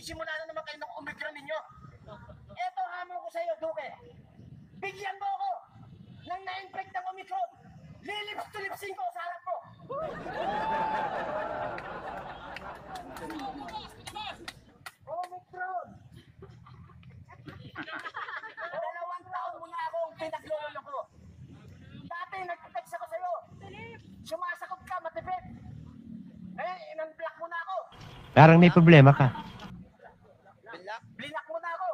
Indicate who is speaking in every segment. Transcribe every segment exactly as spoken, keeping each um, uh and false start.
Speaker 1: nagsisimula na naman kayo ng Omicron ninyo. Eto hamon ko sa iyo, Duque. Bigyan mo ako ng na-infect ng Omicron. Lilips-tulipsin ko sa harap mo. Omicron. Dalawang taon mo na akong pinaglulolo ko. Dati nag-text ako sa'yo. Sumasagot ka, matipid. Eh, in-unblock mo na ako.
Speaker 2: Parang may problema ka.
Speaker 1: Blinak mo na ako.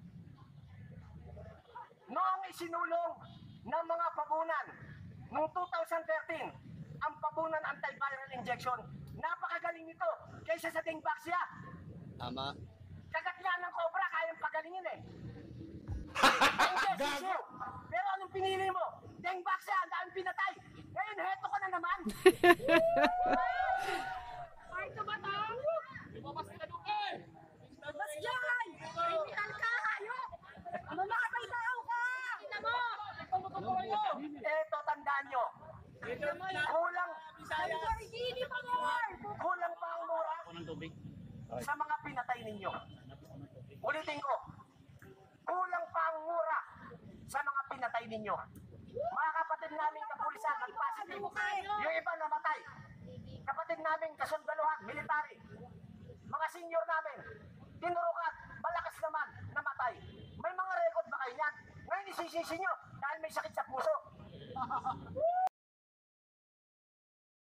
Speaker 1: Noong isinulong ng mga pabunan noong two thousand thirteen, ang pabunan antiviral injection, napakagaling nito kaysa sa Dengvaxia.
Speaker 3: Tama.
Speaker 1: Kagat nga ng cobra, kayang pagalingin eh. Gago! Pero anong pinili mo? Dengvaxia, ang daan pinatay. Ngayon, heto ka na naman.
Speaker 4: Ay, ito ba ito? Lumabas ka doon eh! Mas dyan! Kriminal ka, hayop! Ano nakapay tao ka? Tingnan mo!
Speaker 1: Eto, tandaan nyo. Kulang,
Speaker 4: Hindi pa more!
Speaker 1: kulang pa ang mura sa mga pinatay ninyo. Ulitin ko, kulang pa ang mura sa mga pinatay ninyo. Mga kapatid namin kapulisan, nag-positive. Yung iba namatay. Kapatid namin kasundaluhan, military. Mga senior namin, tinurukan, malakas naman, namatay. May mga record ba kayo yan? Ngayon isisisi nyo dahil may sakit sa puso.